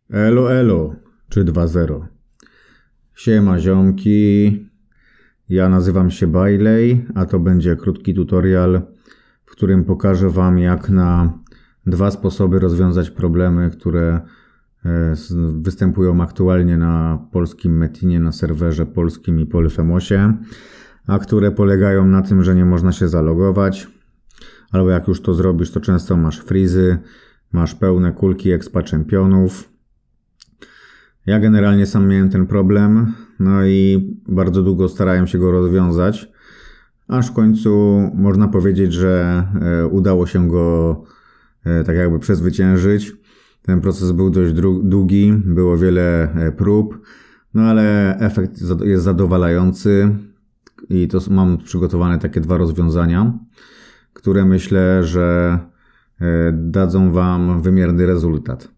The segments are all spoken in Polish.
Elo, elo, czy 2.0. Siema ziomki, ja nazywam się Bailey, a to będzie krótki tutorial, w którym pokażę wam jak na dwa sposoby rozwiązać problemy, które występują aktualnie na polskim Metinie, na serwerze polskim i Polyphemosie, a które polegają na tym, że nie można się zalogować, albo jak już to zrobisz, to często masz freezy, masz pełne kulki expa czempionów. Ja generalnie sam miałem ten problem, no i bardzo długo starałem się go rozwiązać, aż w końcu można powiedzieć, że udało się go tak jakby przezwyciężyć. Ten proces był dość długi, było wiele prób, no ale efekt jest zadowalający i to mam przygotowane takie dwa rozwiązania, które myślę, że dadzą wam wymierny rezultat.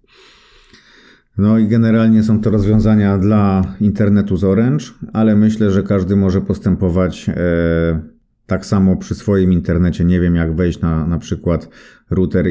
No i generalnie są to rozwiązania dla internetu z Orange, ale myślę, że każdy może postępować tak samo przy swoim internecie. Nie wiem, jak wejść na przykład router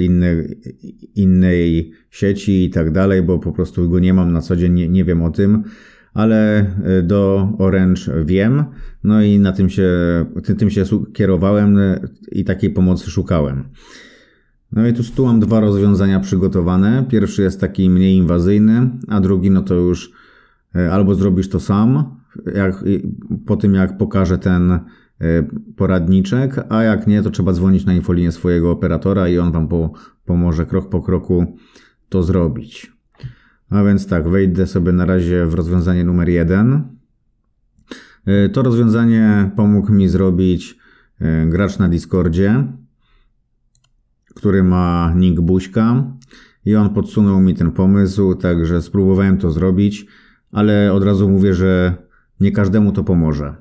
innej sieci i tak dalej, bo po prostu go nie mam na co dzień, nie wiem o tym, ale do Orange wiem, no i na tym się kierowałem i takiej pomocy szukałem. No i tu mam dwa rozwiązania przygotowane. Pierwszy jest taki mniej inwazyjny, a drugi no to już albo zrobisz to sam, po tym jak pokażę ten poradniczek, a jak nie, to trzeba dzwonić na infolinię swojego operatora i on wam pomoże krok po kroku to zrobić. A więc tak, wejdę sobie na razie w rozwiązanie numer 1. To rozwiązanie pomógł mi zrobić gracz na Discordzie, który ma nick Buźka i on podsunął mi ten pomysł, także spróbowałem to zrobić, ale od razu mówię, że nie każdemu to pomoże.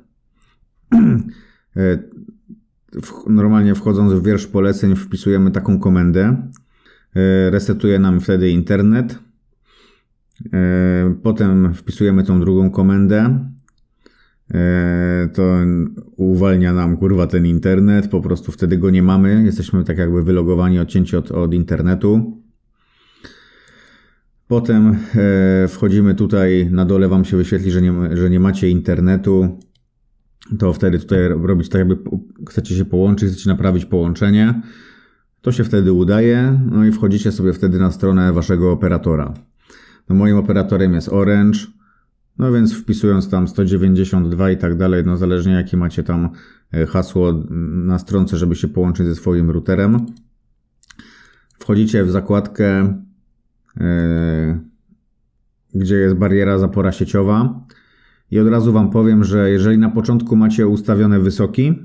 Normalnie wchodząc w wiersz poleceń wpisujemy taką komendę, resetuje nam wtedy internet, potem wpisujemy tą drugą komendę, to uwalnia nam ten internet, po prostu wtedy go nie mamy, jesteśmy tak jakby wylogowani, odcięci od internetu. Potem wchodzimy tutaj, na dole wam się wyświetli, że nie macie internetu, to wtedy tutaj robić tak jakby chcecie się połączyć, chcecie naprawić połączenie, to się wtedy udaje, no i wchodzicie sobie wtedy na stronę waszego operatora. No moim operatorem jest Orange, no więc wpisując tam 192 i tak dalej, no zależnie jakie macie tam hasło na stronce, żeby się połączyć ze swoim routerem. Wchodzicie w zakładkę, gdzie jest bariera zapora sieciowa i od razu wam powiem, że jeżeli na początku macie ustawione wysoki,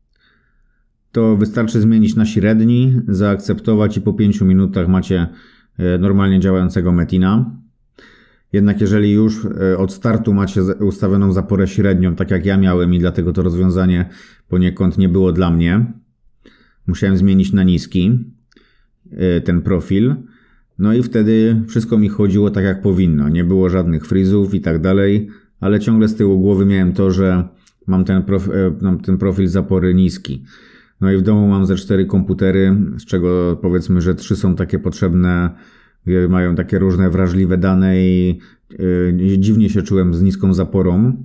to wystarczy zmienić na średni, zaakceptować i po 5 minutach macie normalnie działającego Metina. Jednak jeżeli już od startu macie ustawioną zaporę średnią, tak jak ja miałem i dlatego to rozwiązanie poniekąd nie było dla mnie, musiałem zmienić na niski ten profil, no i wtedy wszystko mi chodziło tak jak powinno, nie było żadnych freezów i tak dalej, ale ciągle z tyłu głowy miałem to, że mam ten profil zapory niski. No i w domu mam ze 4 komputery, z czego powiedzmy, że 3 są takie potrzebne, mają takie różne wrażliwe dane i dziwnie się czułem z niską zaporą.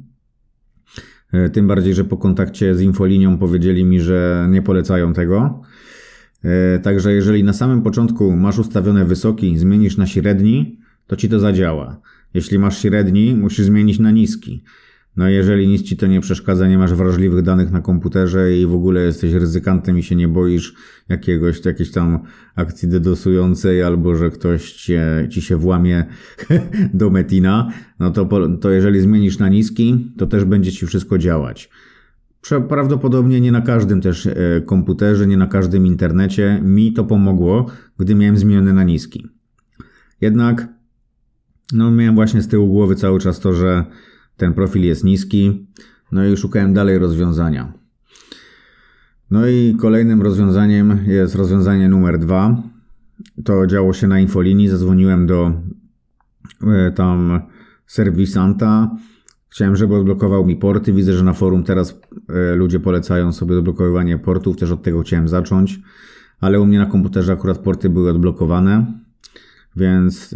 Tym bardziej, że po kontakcie z infolinią powiedzieli mi, że nie polecają tego. Także jeżeli na samym początku masz ustawione wysoki, zmienisz na średni, to ci to zadziała. Jeśli masz średni, musisz zmienić na niski. No jeżeli nic ci to nie przeszkadza, nie masz wrażliwych danych na komputerze i w ogóle jesteś ryzykantem i się nie boisz jakiejś tam akcji DDoSującej albo że ktoś ci się włamie do Metina, no to jeżeli zmienisz na niski, to też będzie ci wszystko działać. Prawdopodobnie nie na każdym też komputerze, nie na każdym internecie. Mi to pomogło, gdy miałem zmienione na niski. Jednak no miałem właśnie z tyłu głowy cały czas to, że ten profil jest niski, no i szukałem dalej rozwiązania. No i kolejnym rozwiązaniem jest rozwiązanie numer 2. To działo się na infolinii, zadzwoniłem do tam serwisanta. Chciałem, żeby odblokował mi porty. Widzę, że na forum teraz ludzie polecają sobie odblokowywanie portów, też od tego chciałem zacząć, ale u mnie na komputerze akurat porty były odblokowane. więc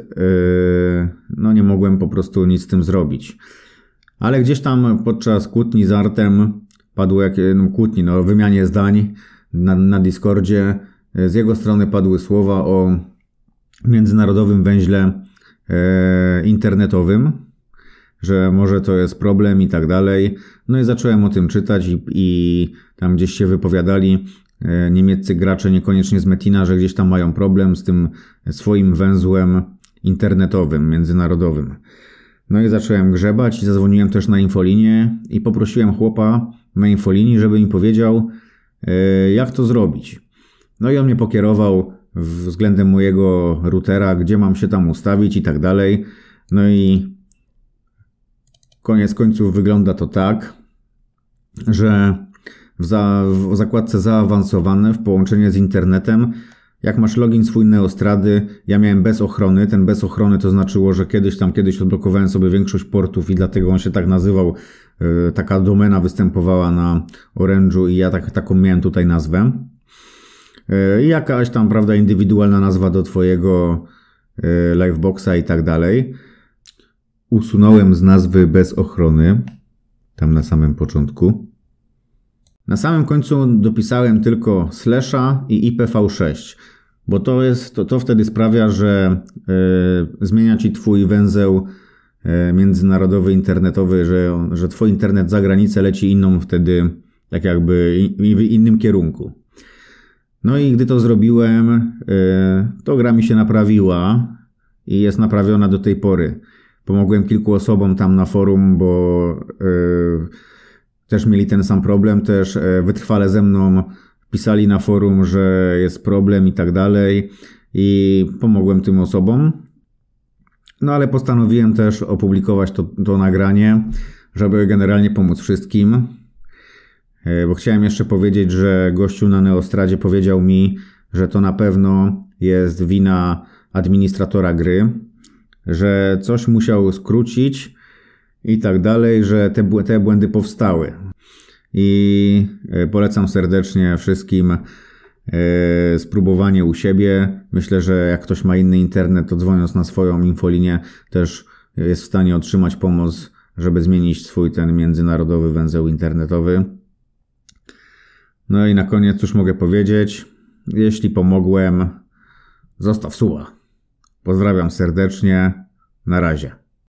no nie mogłem po prostu nic z tym zrobić. Ale gdzieś tam podczas kłótni z Artem padło wymianie zdań na Discordzie, z jego strony padły słowa o międzynarodowym węźle internetowym, że może to jest problem i tak dalej. No i zacząłem o tym czytać i tam gdzieś się wypowiadali niemieccy gracze, niekoniecznie z Metina, że gdzieś tam mają problem z tym swoim węzłem internetowym, międzynarodowym. No i zacząłem grzebać i zadzwoniłem też na infolinię i poprosiłem chłopa na infolinii, żeby mi powiedział, jak to zrobić. No i on mnie pokierował względem mojego routera, gdzie mam się tam ustawić i tak dalej. No i koniec końców wygląda to tak, że w zakładce zaawansowane w połączenie z internetem, jak masz login swój Neostrady, ja miałem bez ochrony. Ten bez ochrony to znaczyło, że kiedyś odblokowałem sobie większość portów i dlatego on się tak nazywał. Taka domena występowała na Orange'u i ja taką miałem tutaj nazwę. I jakaś tam, prawda, indywidualna nazwa do twojego Liveboxa i tak dalej. Usunąłem z nazwy bez ochrony, tam na samym początku. Na samym końcu dopisałem tylko slasha i IPv6, bo to wtedy sprawia, że zmienia ci twój węzeł międzynarodowy, internetowy, że twój internet za granicę leci inną wtedy, tak jakby w innym kierunku. No i gdy to zrobiłem, to gra mi się naprawiła i jest naprawiona do tej pory. Pomogłem kilku osobom tam na forum, bo też mieli ten sam problem, też wytrwale ze mną pisali na forum, że jest problem i tak dalej i pomogłem tym osobom. No ale postanowiłem też opublikować to nagranie, żeby generalnie pomóc wszystkim, bo chciałem jeszcze powiedzieć, że gościu na Neostradzie powiedział mi, że to na pewno jest wina administratora gry, że coś musiał skrócić i tak dalej, że te błędy powstały. I polecam serdecznie wszystkim spróbowanie u siebie. Myślę, że jak ktoś ma inny internet, to dzwoniąc na swoją infolinię też jest w stanie otrzymać pomoc, żeby zmienić swój ten międzynarodowy węzeł internetowy. No i na koniec cóż mogę powiedzieć? Jeśli pomogłem, zostaw suba. Pozdrawiam serdecznie. Na razie.